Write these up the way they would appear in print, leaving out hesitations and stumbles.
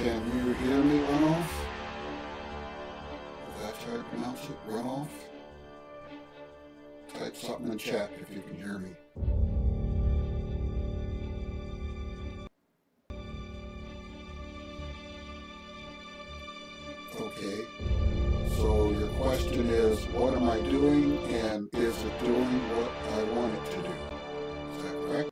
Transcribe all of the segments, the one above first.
Can you hear me, Runoff? Is that how you pronounce it? Runoff? Type something in chat if you can hear me. Okay. So your question is, what am I doing, and is it doing what I want it to do? Is that correct?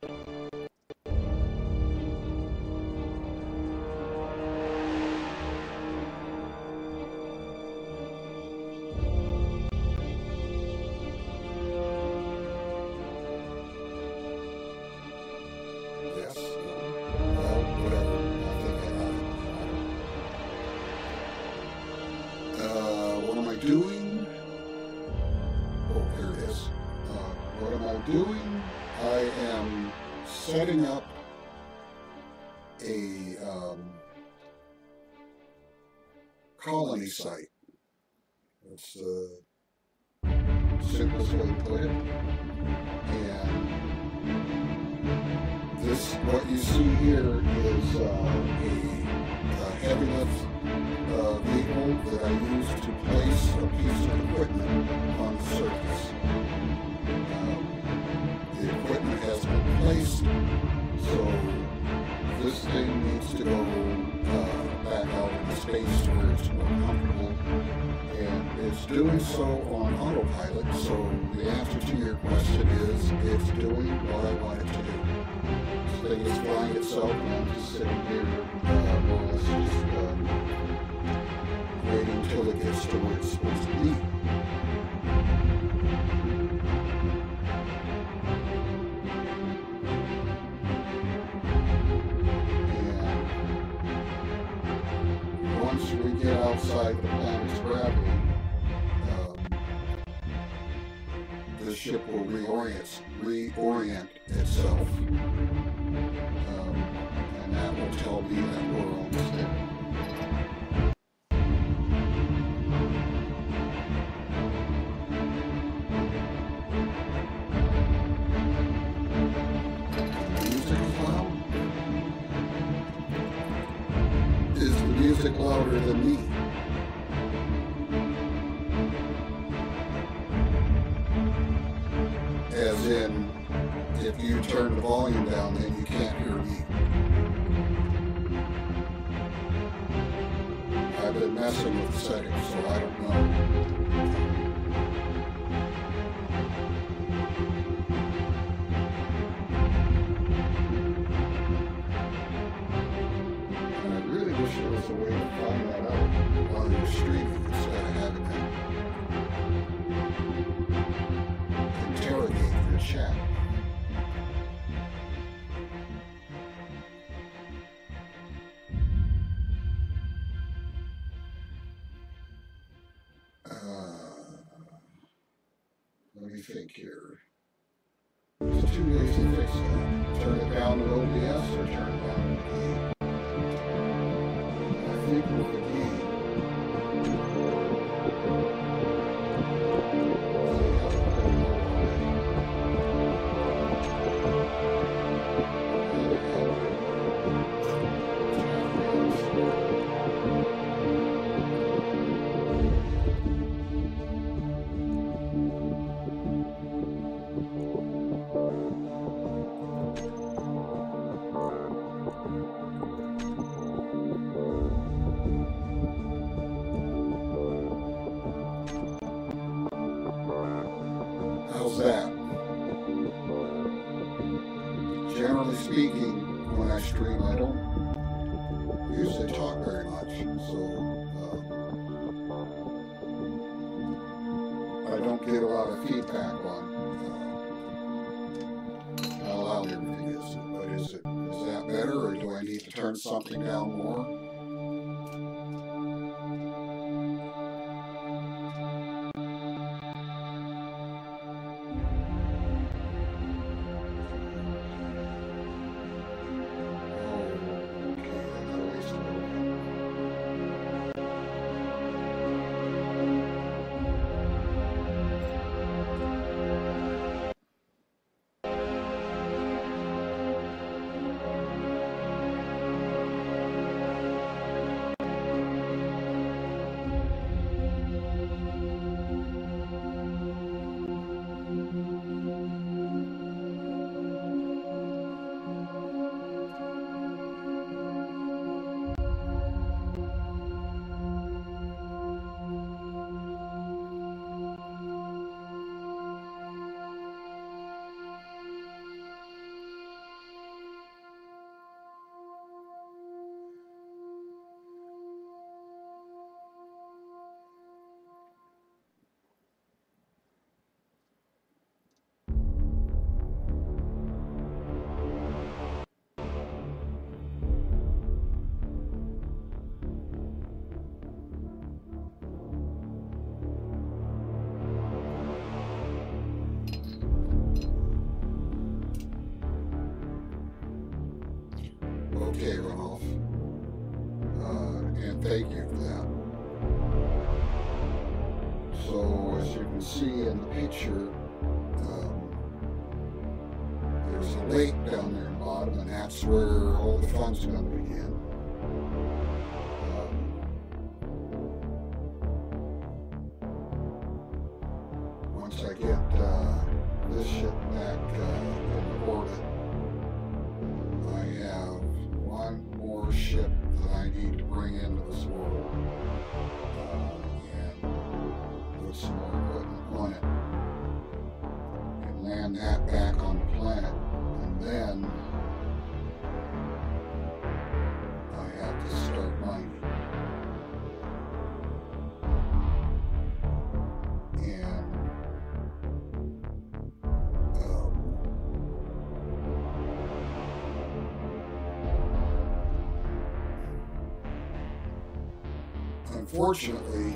Yes? No? Well, whatever. I think I got it. What am I doing? Oh, there it is. What am I doing? I am setting up a colony site. That's the simplest way to put it. And this, what you see here, is a heavy lift vehicle that I use to place a piece of equipment on the surface. The equipment has been placed, so this thing needs to go back out into space where it's more comfortable, and it's doing so on autopilot. So the answer to your question is, it's doing what I want it to do. This thing is flying itself, and I'm just sitting here, more or less just waiting until it gets to where it's supposed to be. Once we get outside the planet's gravity, the ship will reorient itself, and that will tell me that we're almost there. The music is loud? Is the music louder than me? As in, if you turn the volume down, then you can't hear me. I've been messing with the settings, so I don't know. And I really wish there was a way to find that out while you're streaming instead of having to interrogate your chat. Let me think here. There's 2 ways to fix that. Turn it down to OBS or turn it down to the I think with the key. How's that? Generally speaking, when I stream, I don't usually talk very much, so I don't get a lot of feedback on how loud everything is. But is that better, or do I need to turn something down more? okay, Runoff. And thank you for that. So, as you can see in the picture, there's a lake down there in the bottom, and that's where all the fun's going to begin. Once I get this ship back in orbit, I have one more ship that I need to bring into this world and put some more equipment on it and land that back on the planet, and then I have to start mining. Unfortunately,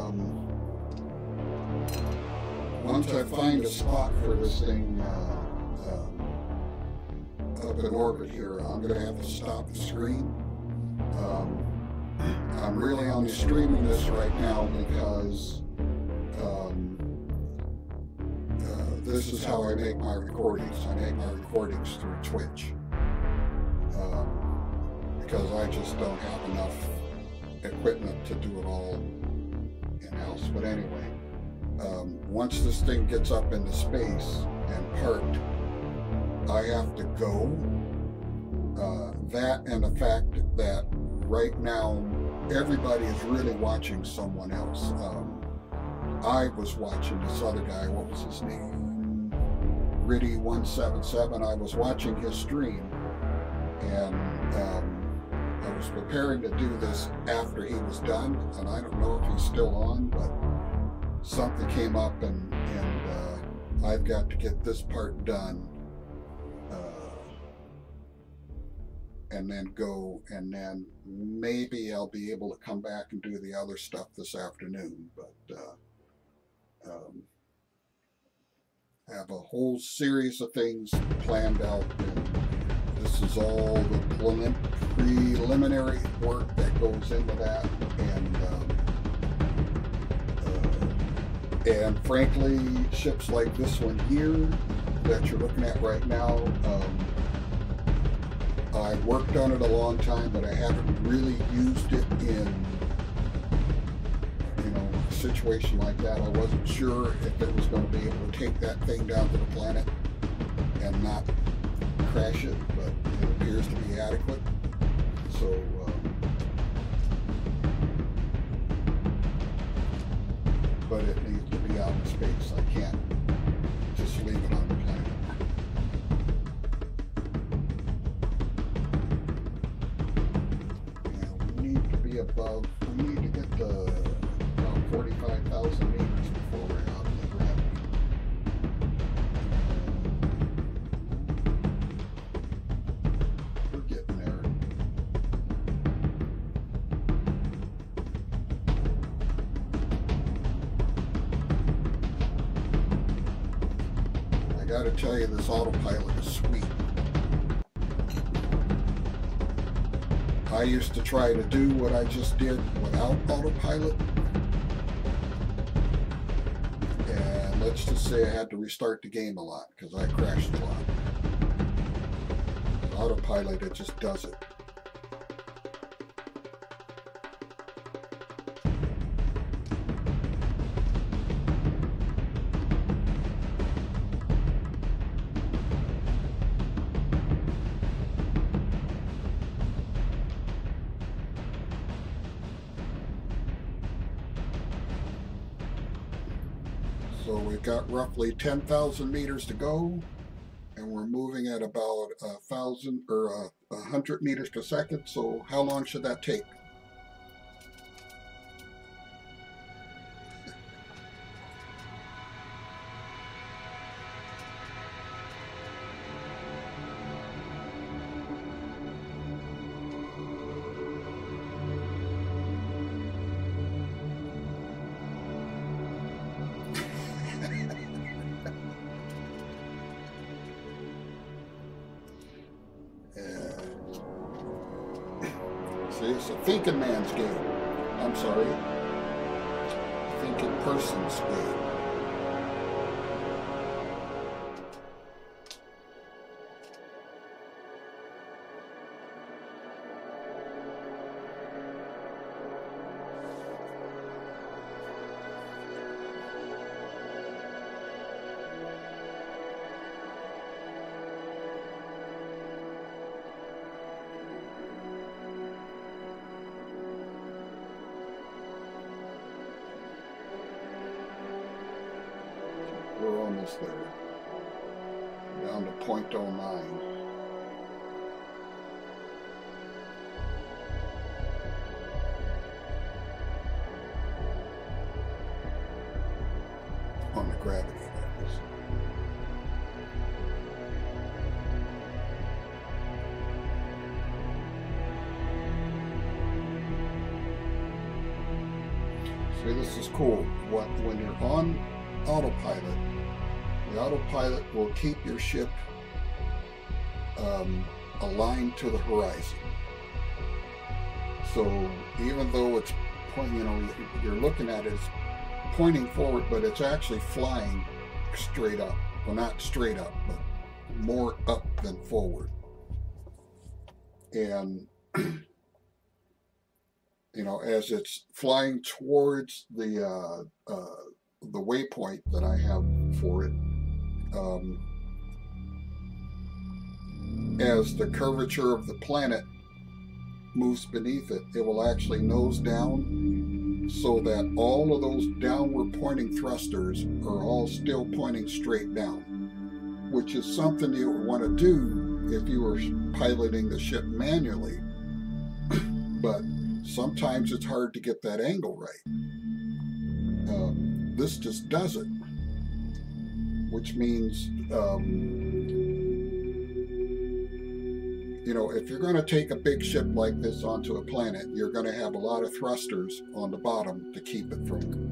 once I find a spot for this thing up in orbit here, I'm going to have to stop the stream. I'm really only streaming this right now because this is how I make my recordings. I make my recordings through Twitch because I just don't have enough equipment to do it all in-house. But anyway, once this thing gets up into space and parked, I have to go. That and the fact that right now everybody is really watching someone else. I was watching this other guy, what was his name? Riddy177. I was watching his stream, and I was preparing to do this after he was done, and I don't know if he's still on, but something came up, and I've got to get this part done, and then go, and then maybe I'll be able to come back and do the other stuff this afternoon. But I have a whole series of things planned out, and this is all the preliminary work that goes into that, and frankly, ships like this one here that you're looking at right now, I worked on it a long time, but I haven't really used it in, a situation like that. I wasn't sure if it was going to be able to take that thing down to the planet and not crash it, but it appears to be adequate. So but it needs to be out in space. I can't just leave it on the planet. And we need to be above, we need to get to about 45,000 meters before we're out of the gravity. We're getting there. I gotta tell you, this autopilot is sweet. I used to try to do what I just did without autopilot, and let's just say I had to restart the game a lot because I crashed a lot. Autopilot, it just does it. So we've got roughly 10,000 meters to go, and we're moving at about 1,000 or 100 meters per second. So how long should that take? See, it's a thinking man's game. I'm sorry. Thinking person's game. We're almost there. Down to 0.09. On the gravity, that is. See, this is cool. When you're on autopilot, the autopilot will keep your ship aligned to the horizon. So even though it's pointing, you're looking at it, it's pointing forward, but it's actually flying straight up. Well, not straight up, but more up than forward. And as it's flying towards the waypoint that I have for it, as the curvature of the planet moves beneath it, it will actually nose down so that all of those downward pointing thrusters are all still pointing straight down, which is something you would want to do if you were piloting the ship manually. But sometimes it's hard to get that angle right. This just does it, which means if you're going to take a big ship like this onto a planet, you're going to have a lot of thrusters on the bottom to keep it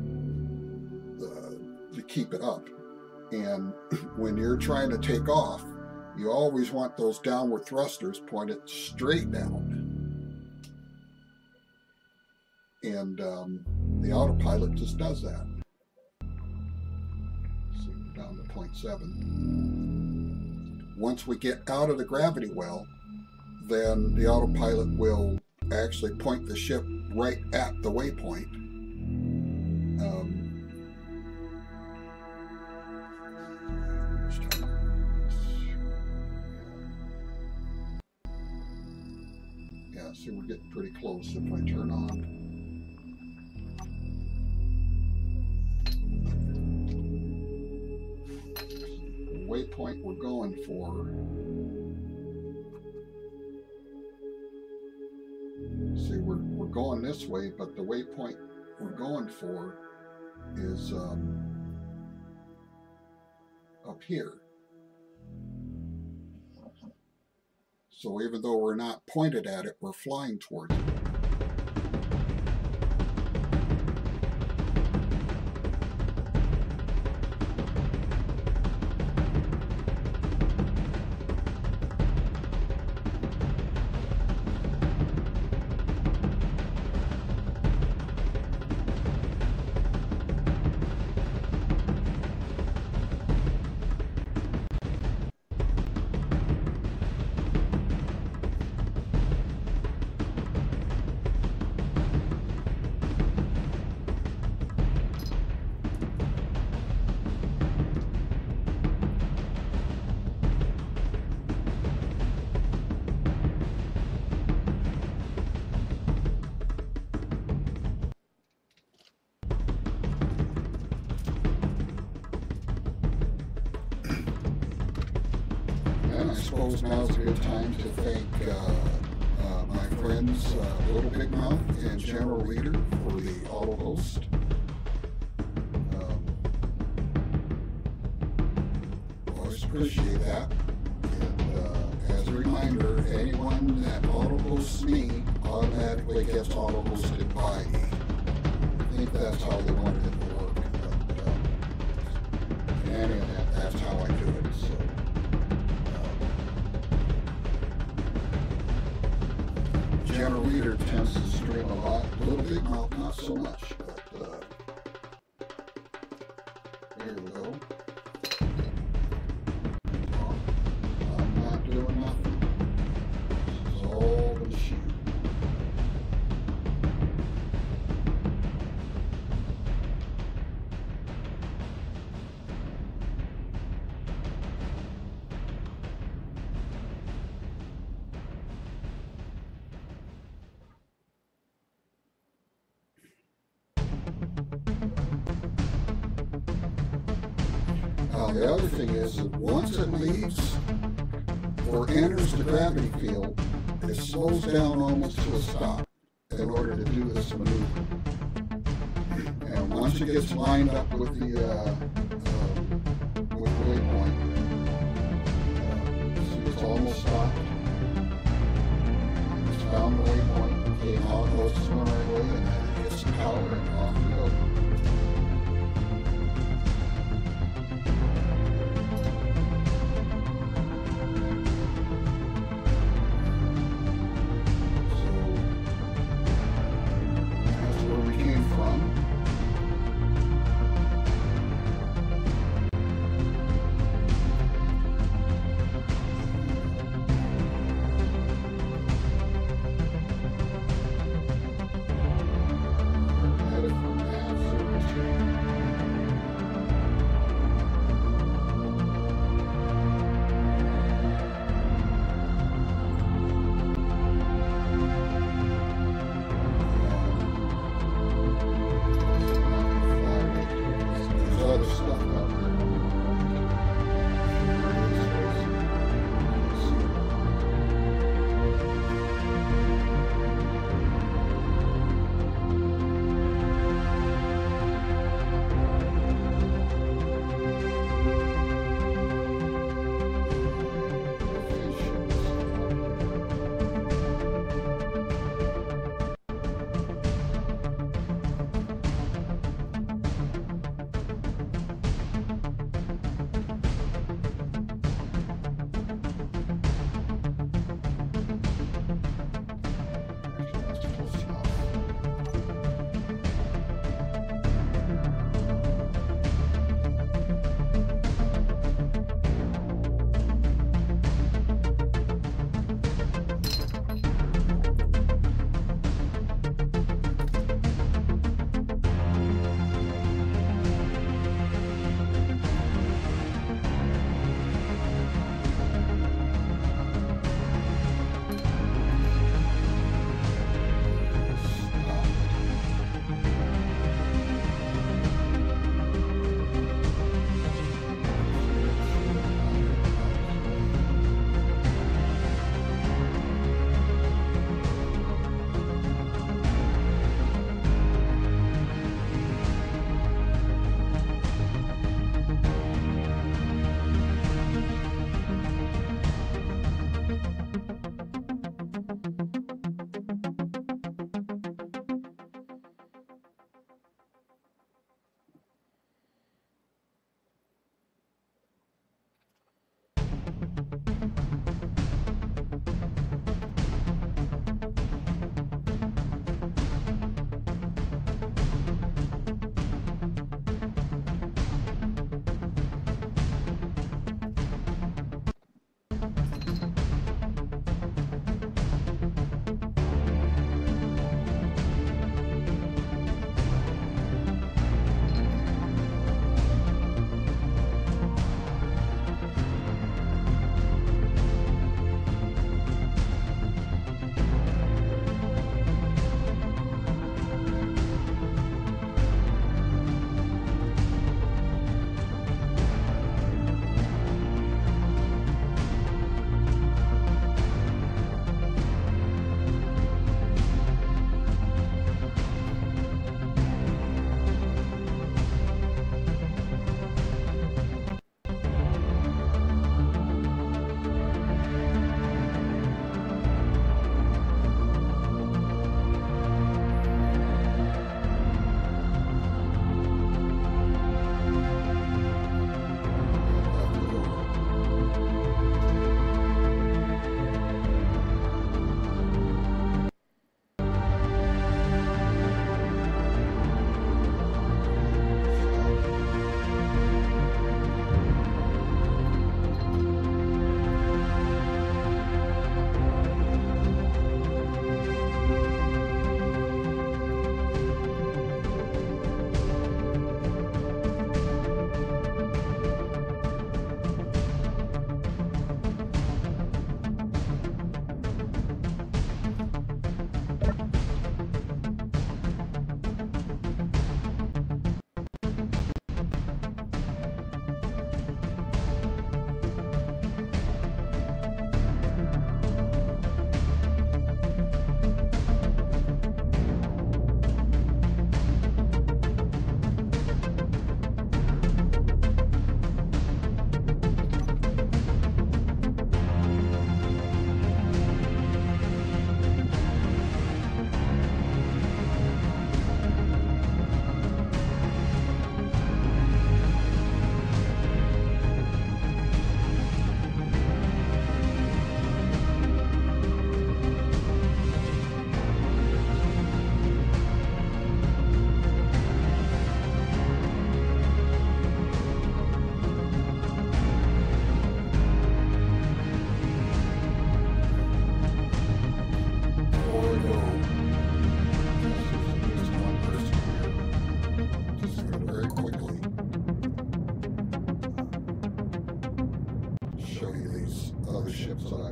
up. And when you're trying to take off, you always want those downward thrusters pointed straight down. And the autopilot just does that. So we're down to 0.7. Once we get out of the gravity well, then the autopilot will actually point the ship right at the waypoint. Yeah, see, we're getting pretty close. If I turn on the waypoint we're going for, see, we're going this way, but the waypoint we're going for is up here. So even though we're not pointed at it, we're flying towards it. I suppose now's a good time to thank my friends Little Big Mouth and General Leader for the auto host. Always appreciate that. And as a reminder, anyone that auto hosts me automatically gets auto hosted by me. I think that's how they wanted it to work. But in any event, that's how I do it. So. generator tends to stream a lot. Little Big Mouth, not so much, but here we go. I'm not doing nothing. This is all the machine. The other thing is that once it leaves or enters the gravity field, it slows down almost to a stop in order to do this maneuver. And once it gets lined up with the waypoint, see it's almost stopped. It's found the waypoint. Okay, now it goes to one right way, and then it gets the power and off we go.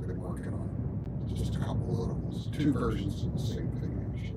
I've been working on. Just a couple of ones, 2 versions of the same thing actually.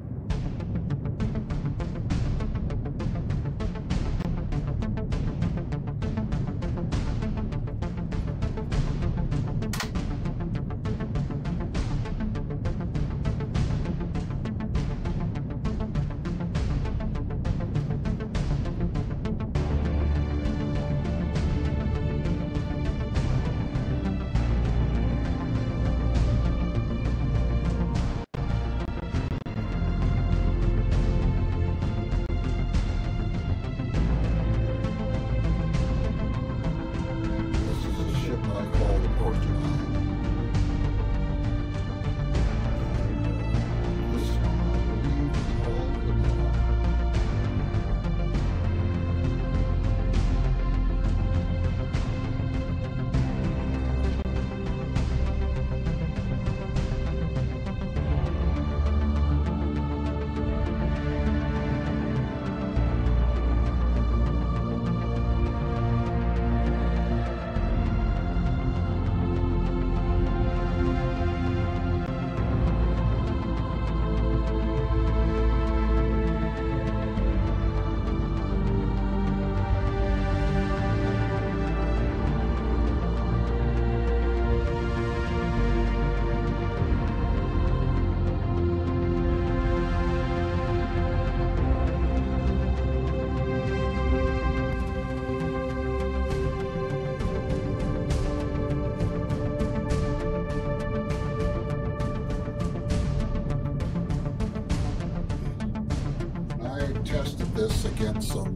Tested this against some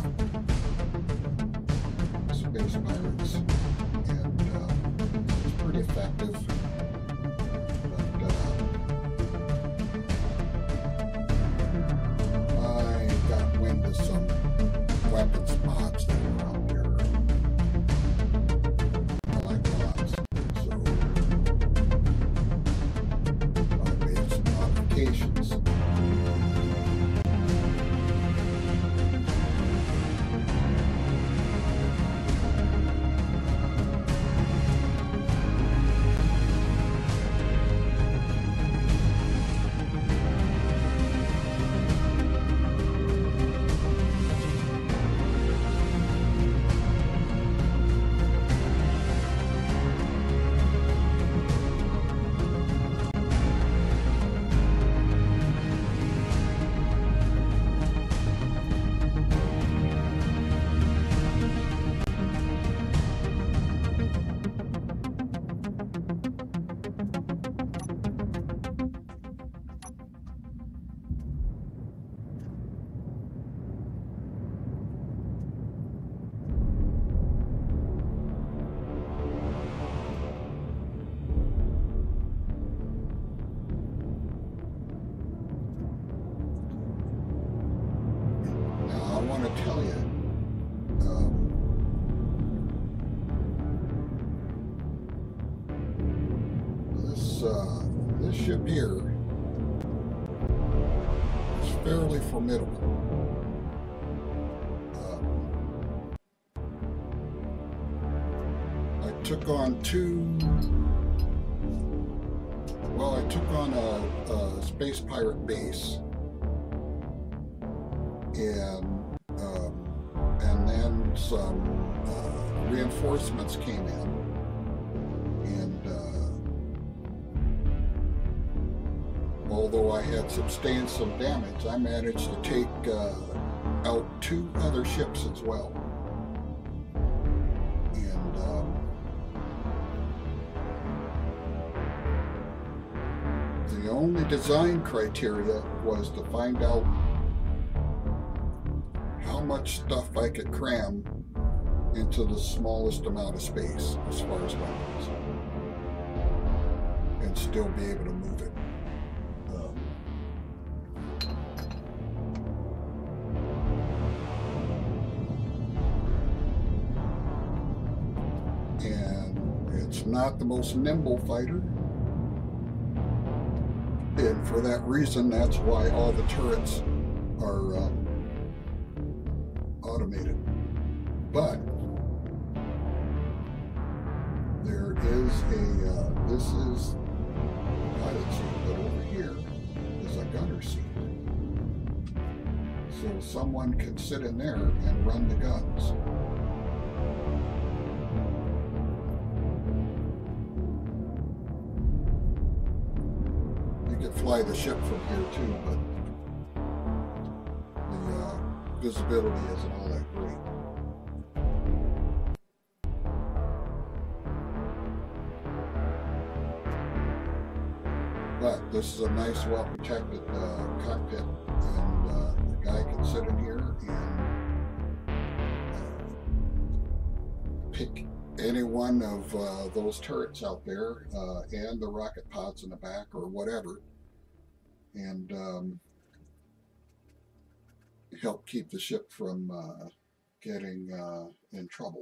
Space Pirates, and it's pretty effective. But I got wind of some weapons mods that were out there. I like mods, so I made some modifications. I want to tell you, this ship here is fairly formidable. I took on a space pirate base, and then some reinforcements came in, and although I had sustained some damage, I managed to take out 2 other ships as well. And the only design criteria was to find out how much stuff I could cram into the smallest amount of space as far as weapons, and still be able to move it. And it's not the most nimble fighter, and for that reason, that's why all the turrets are automated. But there is a, this is a pilot seat, but over here is a gunner seat. So someone can sit in there and run the guns. You can fly the ship from here too, but the visibility isn't all that great. But this is a nice, well-protected cockpit, and the guy can sit in here and pick any one of those turrets out there and the rocket pods in the back or whatever, and help keep the ship from getting in trouble.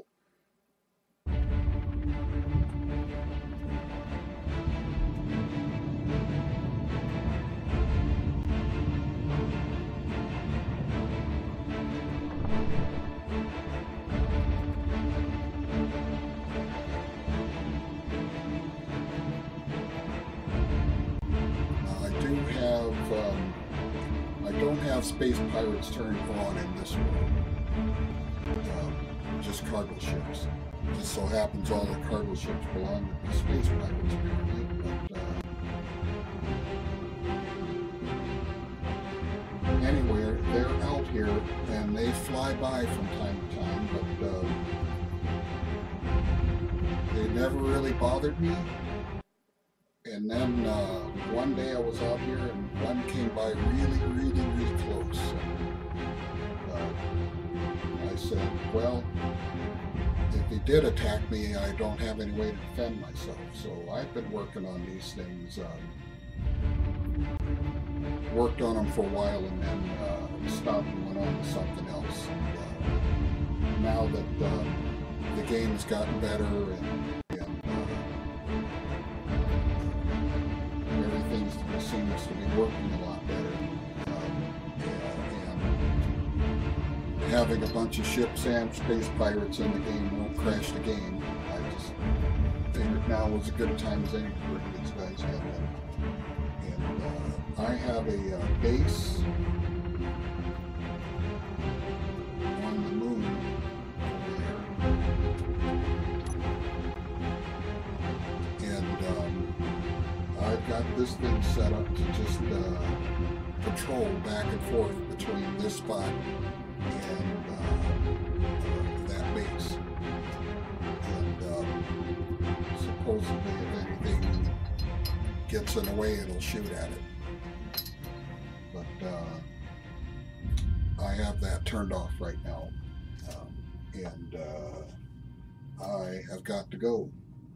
I don't have Space Pirates turned on in this one. Just cargo ships. Just so happens all the cargo ships belong to the Space Pirates apparently. But anyway, they're out here and they fly by from time to time, but they never really bothered me. And then one day I was out here and one came by really close. And I said, well, if he did attack me, I don't have any way to defend myself. So I've been working on these things, worked on them for a while and then stopped and went on to something else. And, now that the game has gotten better and seems to be working a lot better, and having a bunch of ships and Space Pirates in the game won't crash the game. I just figured now was as good a time as any to bring these guys in. And I have a base on the moon over there, and I've got this thing set up to just patrol back and forth between this spot and that base. And supposedly if anything gets in the way, it'll shoot at it. But I have that turned off right now. And I have got to go.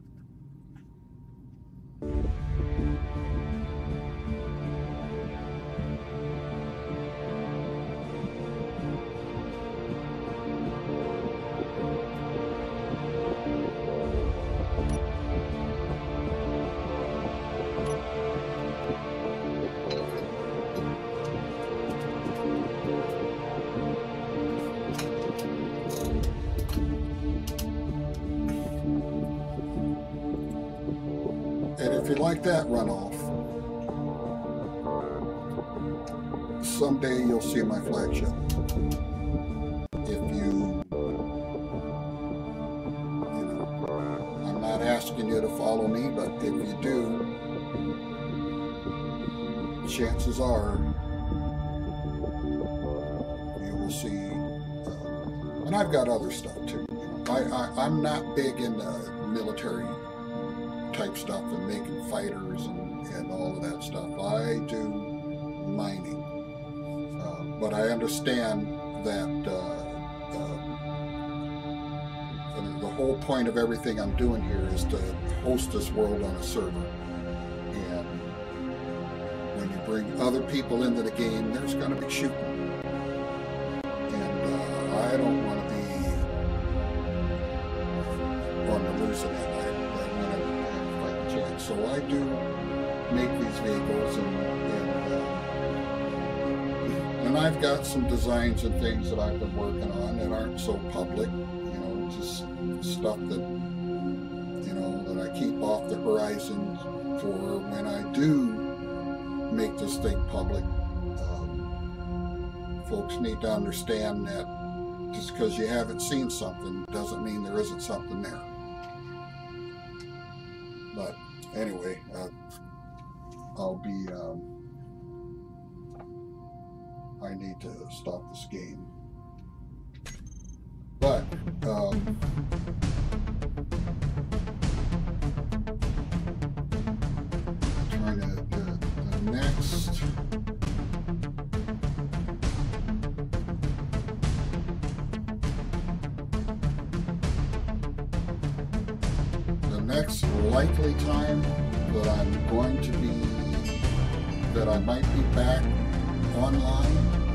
If you like that runoff, someday you'll see my flagship. If you know, I'm not asking you to follow me, but if you do, chances are you will see, and I've got other stuff too. I'm not big into military type stuff and making fighters and all of that stuff. I do mining, but I understand that the whole point of everything I'm doing here is to host this world on a server, and when you bring other people into the game, there's going to be shooting, and I don't want to be on the losing end. So I do make these vehicles, and I've got some designs and things that I've been working on that aren't so public, just stuff that, and I keep off the horizon for when I do make this thing public. Folks need to understand that just because you haven't seen something doesn't mean there isn't something there. But anyway, I'll be, I need to stop this game. But, trying to, the next, likely time that I'm going to be, that I might be back online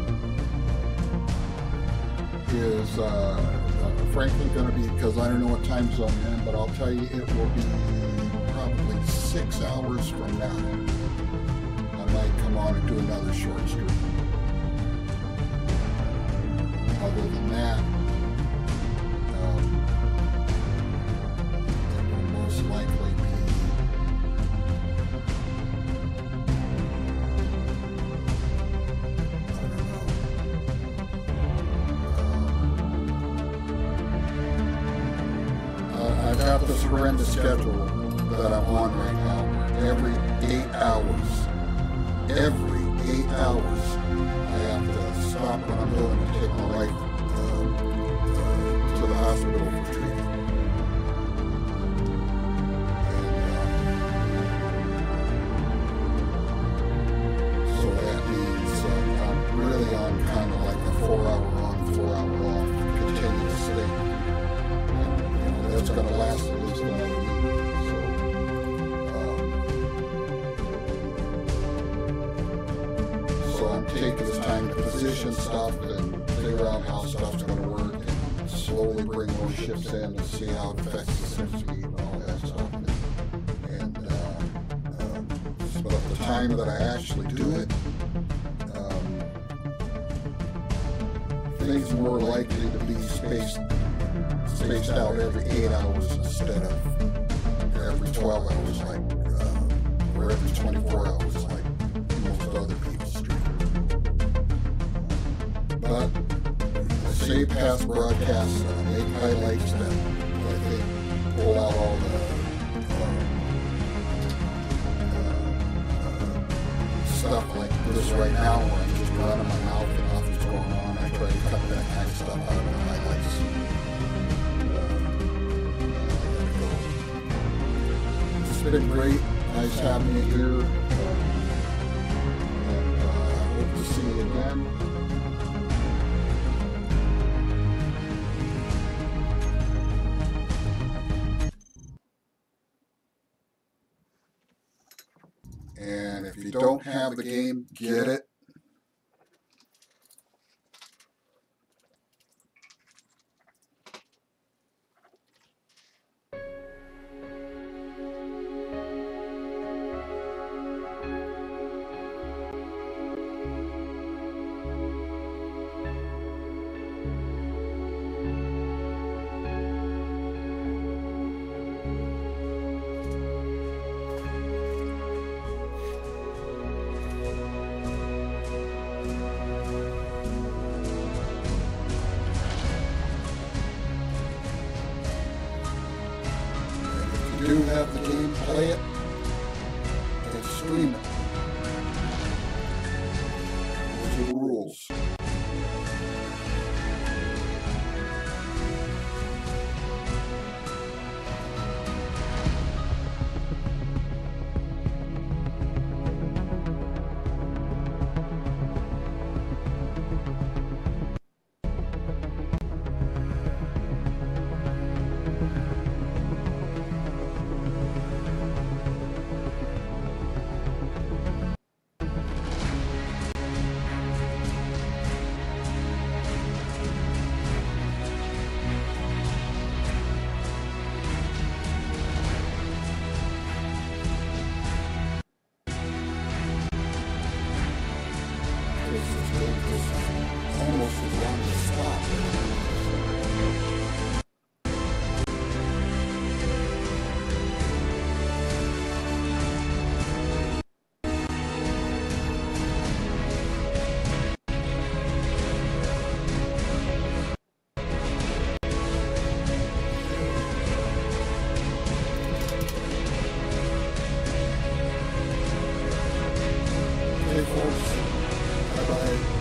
is frankly going to be, because I don't know what time zone you're in, but I'll tell you it will be probably 6 hours from now. I might come on and do another short stream. Other than that, likely be I don't know. I'd have this horrendous schedule that I'm on right now. Every 8 hours, I have to stop what I'm doing and take my wife to the hospital for treatment. Kind of like a 4 hour on, 4 hour off continuous state. And, that's going to last at least another week. So I'm taking this time to position stuff and figure out how stuff's going to work and slowly bring more ships in and see how it affects the sim speed and all that stuff. But the time that I actually do it, things are more likely to be spaced out every 8 hours instead of every 12 hours, like, or every 24 hours, like most other people stream. But I save past broadcasts and I make highlights that I think pull out all the stuff like this right now, where I'm just running my mouth and nothing's going on. I try to cut that kind of stuff out of the highlights. It's been great. Nice having you here. And I hope to see you again. And if you don't have the game, get it. If you do have the game, play it and stream it. Those are the rules. Almost as long as stop. Okay, folks. Bye-bye.